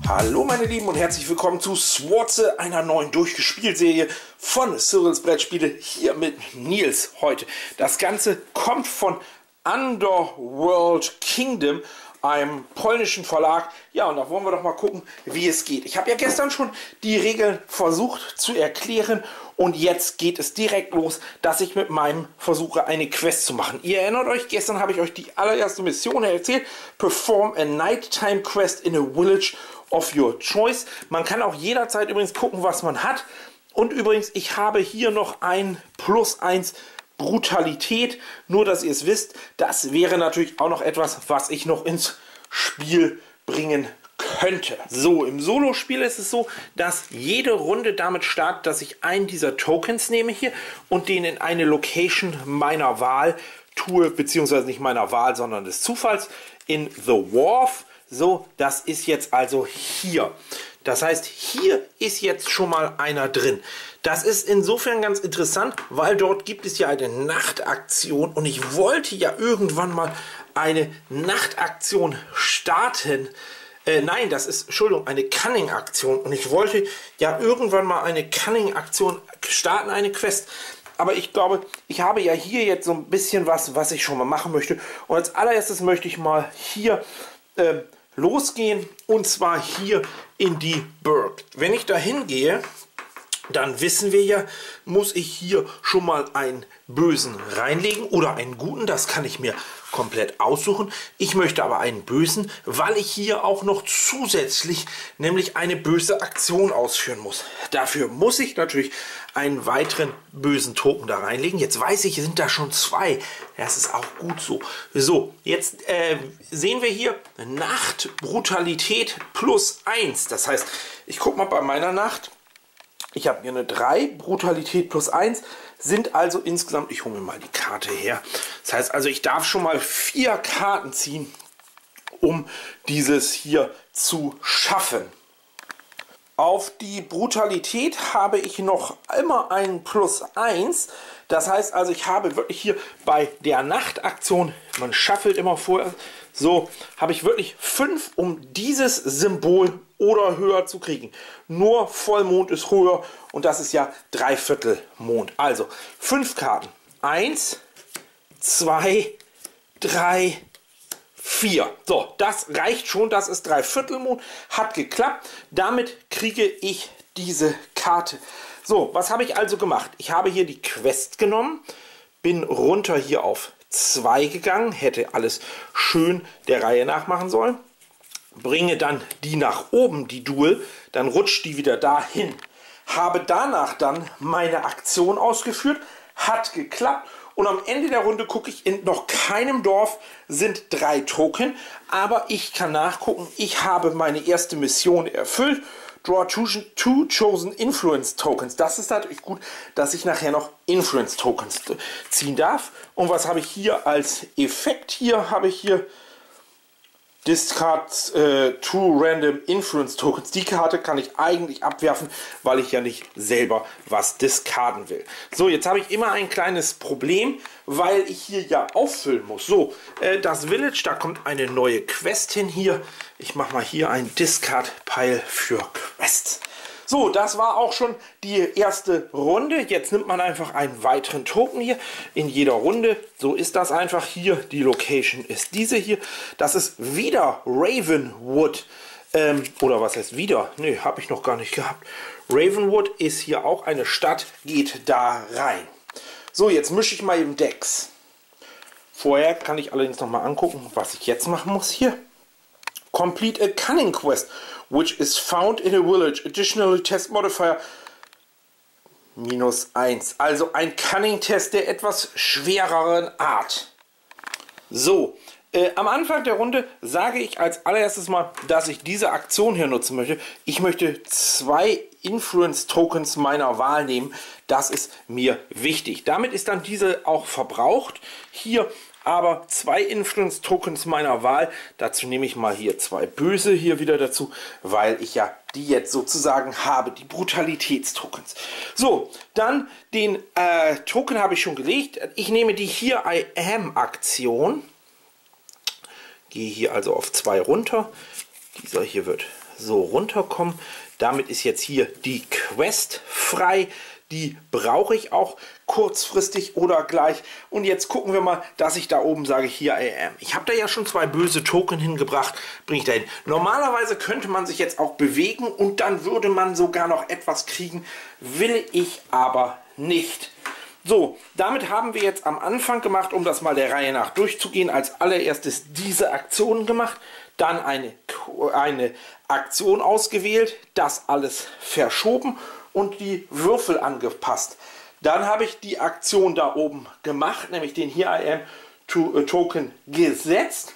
Hallo meine Lieben und herzlich willkommen zu Sworze, einer neuen Durchgespielt-Serie von Cyril's Brettspiele, hier mit Nils heute. Das Ganze kommt von Underworld Kingdom, einem polnischen Verlag. Ja, und da wollen wir doch mal gucken, wie es geht. Ich habe ja gestern schon die Regeln versucht zu erklären und jetzt geht es direkt los, dass ich mit meinem versuche, eine Quest zu machen. Ihr erinnert euch, gestern habe ich euch die allererste Mission erzählt. Perform a Nighttime Quest in a Village of your choice. Man kann auch jederzeit übrigens gucken, was man hat. Und übrigens, ich habe hier noch ein +1 Brutalität. Nur, dass ihr es wisst, das wäre natürlich auch noch etwas, was ich noch ins Spiel bringen könnte. So, im Solo-Spiel ist es so, dass jede Runde damit startet, dass ich einen dieser Tokens nehme hier und den in eine Location meiner Wahl tue, beziehungsweise nicht meiner Wahl, sondern des Zufalls, in The Wharf. So, das ist jetzt also hier. Das heißt, hier ist jetzt schon mal einer drin. Das ist insofern ganz interessant, weil dort gibt es ja eine Nachtaktion und ich wollte ja irgendwann mal eine Nachtaktion starten. Nein, das ist, Entschuldigung, eine Cunning-Aktion. Und ich wollte ja irgendwann mal eine Cunning-Aktion starten, eine Quest. Aber ich glaube, ich habe ja hier jetzt so ein bisschen was ich schon mal machen möchte. Und als allererstes möchte ich mal hier losgehen. Und zwar hier in die Burg. Wenn ich da hingehe, dann wissen wir ja, muss ich hier schon mal einen Bösen reinlegen oder einen Guten. Das kann ich mir komplett aussuchen. Ich möchte aber einen Bösen, weil ich hier auch noch zusätzlich nämlich eine böse Aktion ausführen muss. Dafür muss ich natürlich einen weiteren bösen Token da reinlegen. Jetzt weiß ich, sind da schon zwei. Das ist auch gut so. So, jetzt sehen wir hier Nacht, Brutalität +1. Das heißt, ich gucke mal bei meiner Nacht. Ich habe hier eine 3, Brutalität +1, sind also insgesamt, ich hole mir mal die Karte her. Das heißt also, ich darf schon mal 4 Karten ziehen, um dieses hier zu schaffen. Auf die Brutalität habe ich noch immer einen +1. Das heißt also, ich habe wirklich hier bei der Nachtaktion, man schaffelt immer vorher, so habe ich wirklich 5, um dieses Symbol oder höher zu kriegen. Nur Vollmond ist höher und das ist ja Dreiviertel Mond. Also 5 Karten. 1, 2, 3, 4. So, das reicht schon. Das ist Dreiviertelmond. Hat geklappt. Damit kriege ich diese Karte. So, was habe ich also gemacht? Ich habe hier die Quest genommen, bin runter hier auf 2 gegangen, hätte alles schön der Reihe nach machen sollen. Bringe dann die nach oben, die Duel, dann rutscht die wieder dahin. Habe danach dann meine Aktion ausgeführt, hat geklappt und am Ende der Runde gucke ich, in noch keinem Dorf sind 3 Token, aber ich kann nachgucken, ich habe meine erste Mission erfüllt. Draw 2 Chosen Influence Tokens. Das ist natürlich gut, dass ich nachher noch Influence Tokens ziehen darf. Und was habe ich hier als Effekt? Hier habe ich hier Discard 2 Random Influence Tokens. Die Karte kann ich eigentlich abwerfen, weil ich ja nicht selber was discarden will. So, jetzt habe ich immer ein kleines Problem, weil ich hier ja auffüllen muss. So, das Village, da kommt eine neue Quest hin hier. Ich mache mal hier ein Discard-Pile für Quests. So, das war auch schon die erste Runde. Jetzt nimmt man einfach einen weiteren Token hier in jeder Runde. So ist das einfach hier. Die Location ist diese hier. Das ist wieder Ravenwood. Oder was heißt wieder? Ne, habe ich noch gar nicht gehabt. Ravenwood ist hier auch eine Stadt. Geht da rein. So, jetzt mische ich mal eben Decks. Vorher kann ich allerdings noch mal angucken, was ich jetzt machen muss hier. Complete a Cunning Quest, which is found in a village. Additionally test modifier -1. Also ein Cunning-Test der etwas schwereren Art. So, am Anfang der Runde sage ich als allererstes mal, dass ich diese Aktion hier nutzen möchte. Ich möchte 2 Influence-Tokens meiner Wahl nehmen. Das ist mir wichtig. Damit ist dann diese auch verbraucht. Hier aber 2 Influence-Tokens meiner Wahl. Dazu nehme ich mal hier 2 Böse hier wieder dazu, weil ich ja die jetzt sozusagen habe, die Brutalitätstokens. So, dann den Token habe ich schon gelegt. Ich nehme die hier I Am Aktion. Gehe hier also auf 2 runter. Dieser hier wird so runterkommen. Damit ist jetzt hier die Quest frei. Die brauche ich auch kurzfristig oder gleich. Und jetzt gucken wir mal, dass ich da oben sage, hier I am. Ich habe da ja schon 2 böse Token hingebracht, bringe ich da hin. Normalerweise könnte man sich jetzt auch bewegen und dann würde man sogar noch etwas kriegen. Will ich aber nicht. So, damit haben wir jetzt am Anfang gemacht, um das mal der Reihe nach durchzugehen, als allererstes diese Aktion gemacht, dann eine Aktion ausgewählt, das alles verschoben und die Würfel angepasst. Dann habe ich die Aktion da oben gemacht, nämlich den Here I Am Token gesetzt.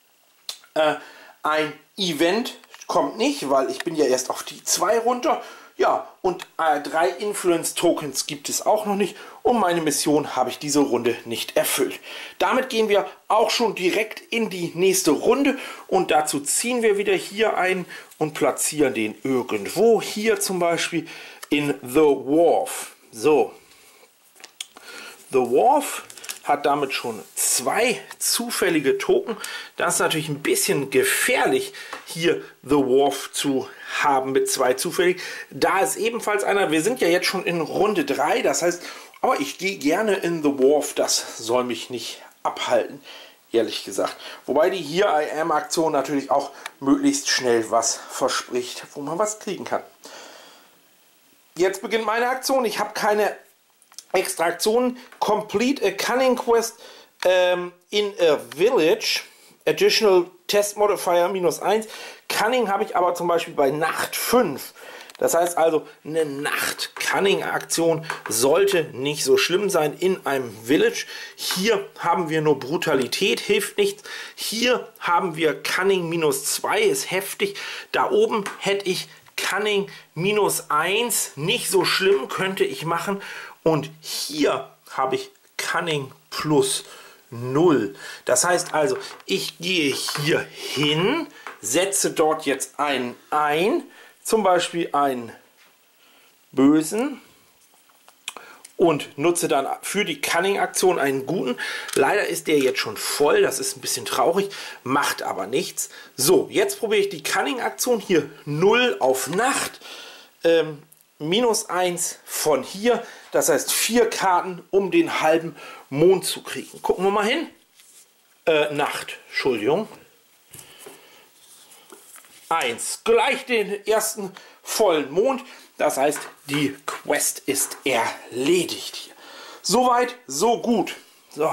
Ein Event kommt nicht, weil ich bin ja erst auf die 2 runter. Ja, und 3 Influence Tokens gibt es auch noch nicht. Und meine Mission habe ich diese Runde nicht erfüllt. Damit gehen wir auch schon direkt in die nächste Runde. Und dazu ziehen wir wieder hier ein und platzieren den irgendwo. Hier zum Beispiel in The Wharf. So. The Wharf hat damit schon 2 zufällige Token. Das ist natürlich ein bisschen gefährlich, hier The Wharf zu haben mit 2 zufällig. Da ist ebenfalls einer. Wir sind ja jetzt schon in Runde 3. Das heißt, aber ich gehe gerne in The Wharf. Das soll mich nicht abhalten, ehrlich gesagt. Wobei die Here I Am Aktion natürlich auch möglichst schnell was verspricht, wo man was kriegen kann. Jetzt beginnt meine Aktion. Ich habe keine extra Aktionen. Complete a Cunning Quest in a Village. Additional Test Modifier -1. Cunning habe ich aber zum Beispiel bei Nacht 5. Das heißt also, eine Nacht-Cunning-Aktion sollte nicht so schlimm sein in einem Village. Hier haben wir nur Brutalität, hilft nichts. Hier haben wir Cunning -2, ist heftig. Da oben hätte ich Cunning -1, nicht so schlimm, könnte ich machen. Und hier habe ich Cunning +0. Das heißt also, ich gehe hier hin, setze dort jetzt einen ein, zum Beispiel einen bösen, und nutze dann für die Cunning-Aktion einen guten. Leider ist der jetzt schon voll, das ist ein bisschen traurig, macht aber nichts. So, jetzt probiere ich die Cunning-Aktion hier 0 auf Nacht, -1 von hier, das heißt 4 Karten, um den halben Mond zu kriegen. Gucken wir mal hin. Nacht, Entschuldigung. 1, gleich den ersten vollen Mond. Das heißt, die Quest ist erledigt hier. Soweit, so gut. So.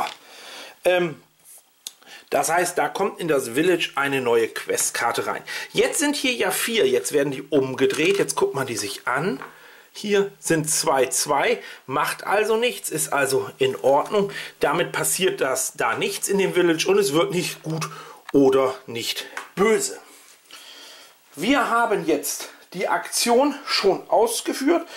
Das heißt, da kommt in das Village eine neue Questkarte rein. Jetzt sind hier ja 4. Jetzt werden die umgedreht. Jetzt guckt man die sich an. Hier sind 2, 2. Macht also nichts. Ist also in Ordnung. Damit passiert das da nichts in dem Village. Und es wird nicht gut oder nicht böse. Wir haben jetzt die Aktion schon ausgeführt.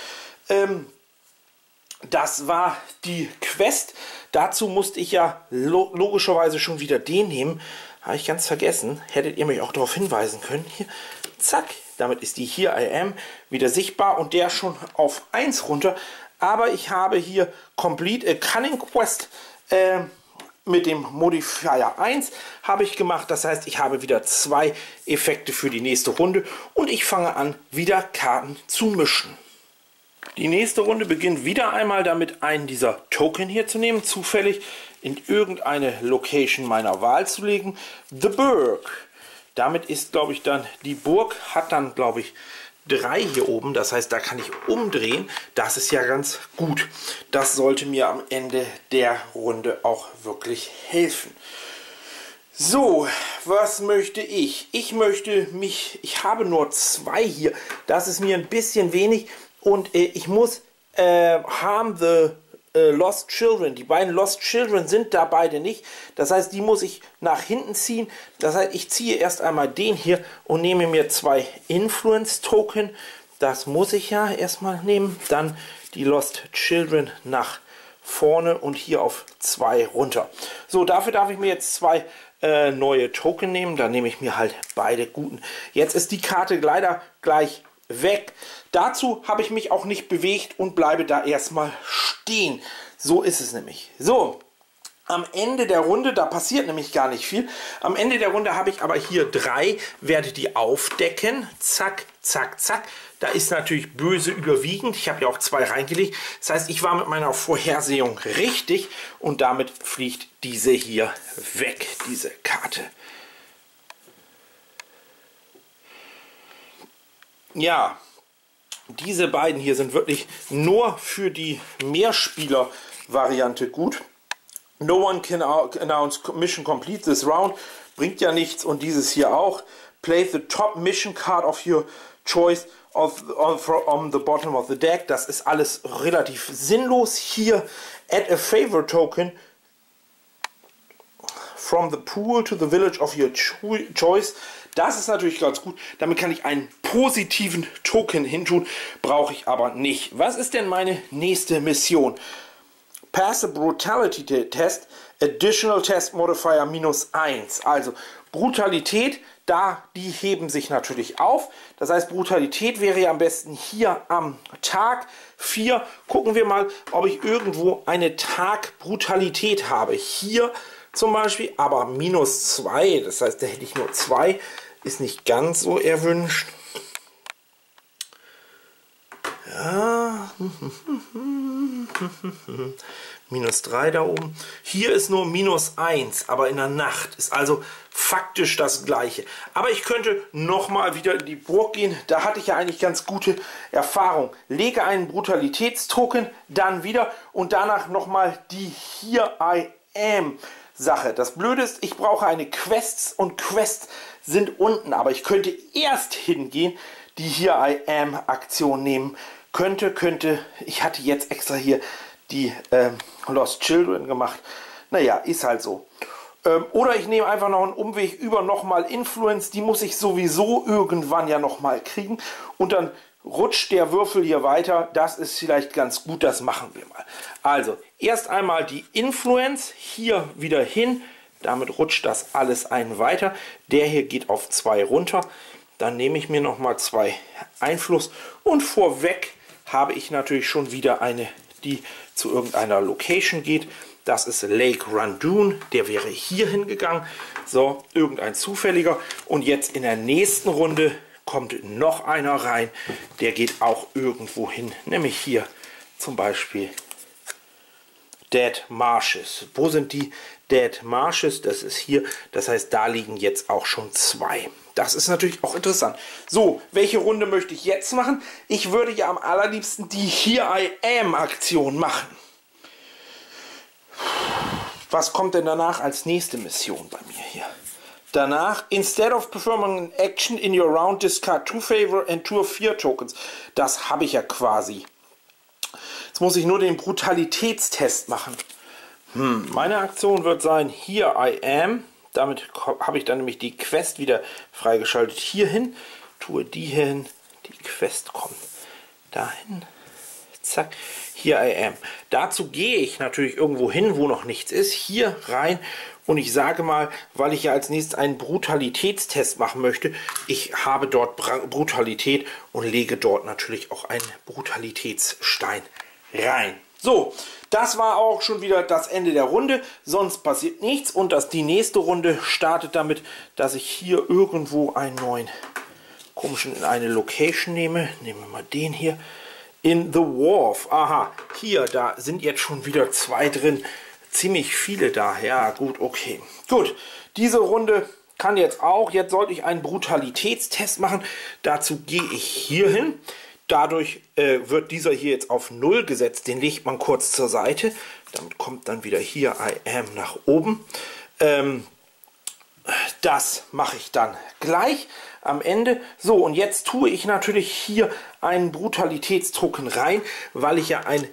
Das war die Quest. Dazu musste ich ja logischerweise schon wieder den nehmen. Habe ich ganz vergessen. Hättet ihr mich auch darauf hinweisen können. Hier, zack. Damit ist die Here I Am wieder sichtbar und der schon auf 1 runter. Aber ich habe hier Complete a Cunning Quest mit dem Modifier 1 habe ich gemacht. Das heißt, ich habe wieder 2 Effekte für die nächste Runde und ich fange an, wieder Karten zu mischen. Die nächste Runde beginnt wieder einmal damit, einen dieser Token hier zu nehmen, zufällig in irgendeine Location meiner Wahl zu legen. The Burg. Damit ist, glaube ich, dann die Burg, hat dann, glaube ich, 3 hier oben. Das heißt, da kann ich umdrehen. Das ist ja ganz gut. Das sollte mir am Ende der Runde auch wirklich helfen. So, was möchte ich? Ich habe nur 2 hier. Das ist mir ein bisschen wenig. Und ich muss Harm the Lost Children. Die beiden Lost Children sind da beide nicht. Das heißt, die muss ich nach hinten ziehen. Das heißt, ich ziehe erst einmal den hier und nehme mir 2 Influence Token. Das muss ich ja erstmal nehmen. Dann die Lost Children nach vorne und hier auf 2 runter. So, dafür darf ich mir jetzt 2 neue Token nehmen. Dann nehme ich mir halt beide guten. Jetzt ist die Karte leider gleich weg. Dazu habe ich mich auch nicht bewegt und bleibe da erstmal stehen. So ist es nämlich. So, Am Ende der Runde, da passiert nämlich gar nicht viel, am Ende der Runde habe ich aber hier 3, werde die aufdecken, zack, zack, zack. Da ist natürlich böse überwiegend, ich habe ja auch 2 reingelegt, das heißt, ich war mit meiner Vorhersehung richtig und damit fliegt diese hier weg, diese Karte. Ja, diese beiden hier sind wirklich nur für die Mehrspieler-Variante gut. No one can announce mission complete this round. Bringt ja nichts. Und dieses hier auch. Play the top mission card of your choice on the bottom of the deck. Das ist alles relativ sinnlos. Hier add a favorite token from the pool to the village of your choice. Das ist natürlich ganz gut. Damit kann ich einen positiven Token hintun. Brauche ich aber nicht. Was ist denn meine nächste Mission? Pass a Brutality Test, Additional Test Modifier -1. Also Brutalität, die heben sich natürlich auf. Das heißt, Brutalität wäre ja am besten hier am Tag 4. Gucken wir mal, ob ich irgendwo eine Tag-Brutalität habe. Hier zum Beispiel, aber -2. Das heißt, da hätte ich nur 2. Ist nicht ganz so erwünscht. Ja. -3 da oben. Hier ist nur -1, aber in der Nacht ist also faktisch das gleiche. Aber ich könnte nochmal wieder in die Burg gehen. Da hatte ich ja eigentlich ganz gute Erfahrung. Lege einen Brutalitätstoken, dann wieder und danach nochmal die Here I Am Sache. Das Blöde ist, ich brauche eine Quests und Quests sind unten, aber ich könnte erst hingehen, die Here I Am Aktion nehmen. Könnte, ich hatte jetzt extra hier die Lost Children gemacht. Naja, ist halt so. Oder ich nehme einfach noch einen Umweg über nochmal Influence. Die muss ich sowieso irgendwann ja nochmal kriegen. Und dann rutscht der Würfel hier weiter. Das ist vielleicht ganz gut, das machen wir mal. Also, erst einmal die Influence hier wieder hin. Damit rutscht das alles ein weiter. Der hier geht auf 2 runter. Dann nehme ich mir nochmal 2 Einfluss. Und vorweg habe ich natürlich schon wieder eine, die zu irgendeiner Location geht. Das ist Lake Randoon. Der wäre hier hingegangen. So, irgendein zufälliger. Und jetzt in der nächsten Runde kommt noch einer rein. Der geht auch irgendwo hin. Nämlich hier zum Beispiel Dead Marshes. Wo sind die Dead Marshes? Das ist hier. Das heißt, da liegen jetzt auch schon 2. Das ist natürlich auch interessant. So, welche Runde möchte ich jetzt machen? Ich würde ja am allerliebsten die Here I Am Aktion machen. Was kommt denn danach als nächste Mission bei mir hier? Danach, instead of performing an action in your round, discard 2 favor and 2 fear tokens. Das habe ich ja quasi. Jetzt muss ich nur den Brutalitätstest machen. Meine Aktion wird sein, Here I Am. Damit habe ich dann nämlich die Quest wieder freigeschaltet. Hier hin, tue die hier hin, die Quest kommt dahin, zack, Here I Am. Dazu gehe ich natürlich irgendwo hin, wo noch nichts ist, hier rein und ich sage mal, weil ich ja als nächstes einen Brutalitätstest machen möchte, ich habe dort Brutalität und lege dort natürlich auch einen Brutalitätsstein rein. So, das war auch schon wieder das Ende der Runde, sonst passiert nichts und die nächste Runde startet damit, dass ich hier irgendwo einen neuen komischen in eine Location nehme. Nehmen wir mal den hier. In the Wharf. Aha, hier, da sind jetzt schon wieder 2 drin. Ziemlich viele da. Ja, gut, okay. Gut, diese Runde kann jetzt auch. Jetzt sollte ich einen Brutalitätstest machen. Dazu gehe ich hier hin. Dadurch wird dieser hier jetzt auf 0 gesetzt. Den legt man kurz zur Seite. Damit kommt dann wieder hier I Am nach oben. Das mache ich dann gleich am Ende. So, und jetzt tue ich natürlich hier einen Brutalitätstoken rein, weil ich ja eine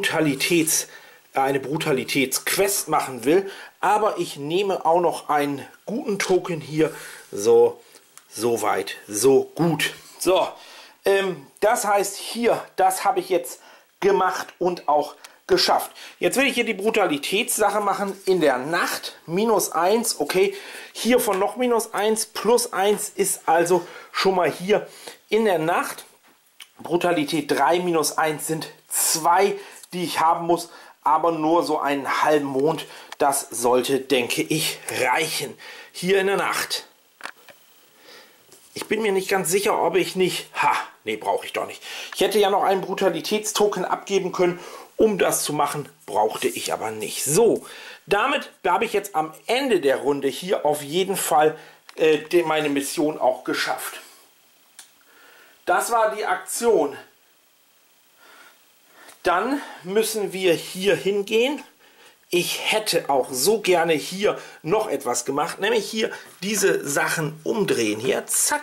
Brutalitätsquest machen will. Aber ich nehme auch noch einen guten Token hier. So weit, so gut. So, das heißt hier, das habe ich jetzt gemacht und auch geschafft. Jetzt will ich hier die Brutalitätssache machen in der Nacht. -1, okay. Hiervon noch -1, +1 ist also schon mal hier in der Nacht. Brutalität 3 -1 sind 2, die ich haben muss. aber nur so einen halben Mond. Das sollte, denke ich, reichen. Hier in der Nacht. Ich bin mir nicht ganz sicher, ob ich nicht... Nee, brauche ich doch nicht. Ich hätte ja noch einen Brutalitätstoken abgeben können. Um das zu machen, brauchte ich aber nicht. So, damit habe ich jetzt am Ende der Runde hier auf jeden Fall meine Mission auch geschafft. Das war die Aktion. Dann müssen wir hier hingehen. Ich hätte auch so gerne hier noch etwas gemacht, nämlich hier diese Sachen umdrehen. Hier, zack.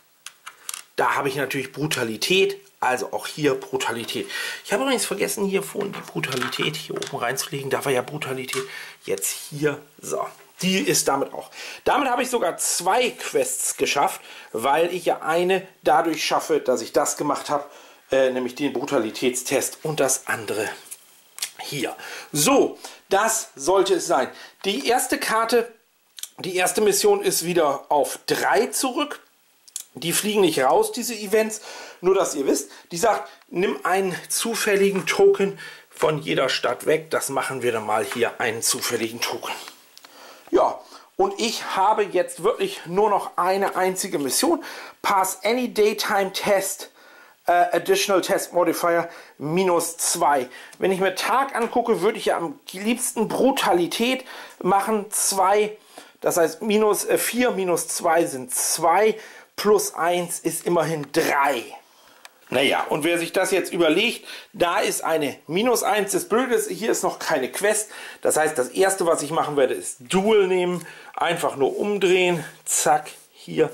Da habe ich natürlich Brutalität, also auch hier Brutalität. Ich habe übrigens vergessen, hier vorne die Brutalität hier oben reinzulegen. Da war ja Brutalität. Jetzt hier, so. Die ist damit auch. Damit habe ich sogar 2 Quests geschafft, weil ich ja eine dadurch schaffe, dass ich das gemacht habe, nämlich den Brutalitätstest und das andere hier. So, das sollte es sein. Die erste Karte, die erste Mission ist wieder auf 3 zurück. Die fliegen nicht raus, diese Events, nur dass ihr wisst. Die sagt, nimm einen zufälligen Token von jeder Stadt weg. Das machen wir dann mal hier, einen zufälligen Token. Ja, und ich habe jetzt wirklich nur noch eine einzige Mission. Pass any daytime test, additional test modifier, -2. Wenn ich mir Tag angucke, würde ich ja am liebsten Brutalität machen, 2. Das heißt, -4 minus 2 sind 2. Plus 1 ist immerhin 3. Naja, und wer sich das jetzt überlegt, da ist eine -1. Das Blöde ist, hier ist noch keine Quest. Das heißt, das erste, was ich machen werde, ist Dual nehmen. Einfach nur umdrehen. Zack, hier.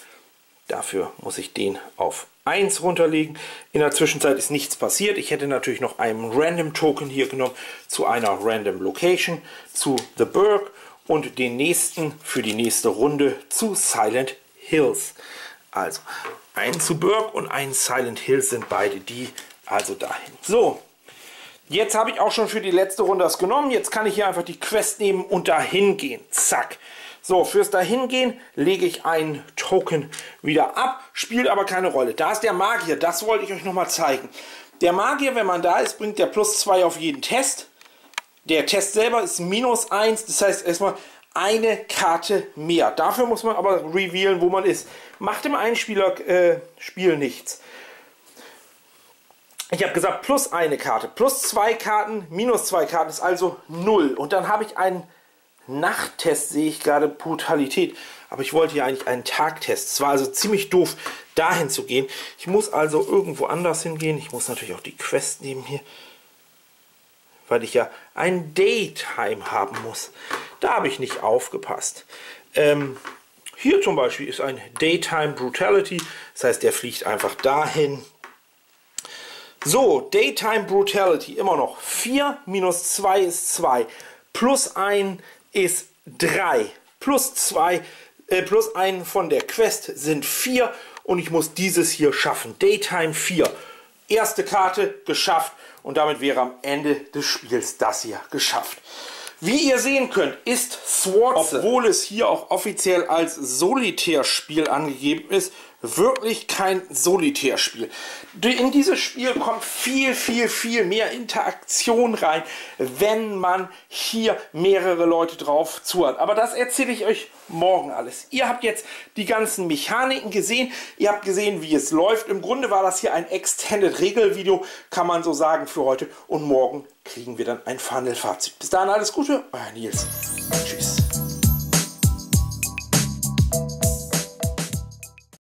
Dafür muss ich den auf 1 runterlegen. In der Zwischenzeit ist nichts passiert. Ich hätte natürlich noch einen Random Token hier genommen zu einer Random Location, zu The Burg und den nächsten für die nächste Runde zu Silent Hills. Also, ein zu Burg und ein Silent Hills sind beide die, also dahin. So, jetzt habe ich auch schon für die letzte Runde das genommen. Jetzt kann ich hier einfach die Quest nehmen und dahin gehen. Zack. So, fürs Dahingehen lege ich einen Token wieder ab, spielt aber keine Rolle. Da ist der Magier, das wollte ich euch nochmal zeigen. Der Magier, wenn man da ist, bringt der +2 auf jeden Test. Der Test selber ist -1, das heißt erstmal eine Karte mehr. Dafür muss man aber revealen, wo man ist. Macht im Einspieler-Spiel nichts. Ich habe gesagt, plus eine Karte. Plus 2 Karten, -2 Karten ist also 0. Und dann habe ich einen Nachttest, sehe ich gerade, Brutalität. Aber ich wollte ja eigentlich einen Tagtest. Es war also ziemlich doof, dahin zu gehen. Ich muss also irgendwo anders hingehen. Ich muss natürlich auch die Quest nehmen hier, weil ich ja ein Daytime haben muss. Da habe ich nicht aufgepasst. Hier zum Beispiel ist ein Daytime Brutality. Das heißt, der fliegt einfach dahin. So, Daytime Brutality immer noch. 4 minus 2 ist 2. Plus 1 ist 3. Plus 2, plus 1 von der Quest sind 4. Und ich muss dieses hier schaffen. Daytime 4. Erste Karte geschafft. Und damit wäre am Ende des Spiels das hier geschafft. Wie ihr sehen könnt, ist SWORDSE, obwohl es hier auch offiziell als Solitärspiel angegeben ist, wirklich kein Solitärspiel. In dieses Spiel kommt viel mehr Interaktion rein, wenn man hier mehrere Leute drauf zuhört. Aber das erzähle ich euch morgen alles. Ihr habt jetzt die ganzen Mechaniken gesehen, ihr habt gesehen, wie es läuft. Im Grunde war das hier ein Extended Regelvideo, kann man so sagen, für heute. Und morgen kriegen wir dann ein Final-Fazit. Bis dahin alles Gute, euer Nils. Tschüss.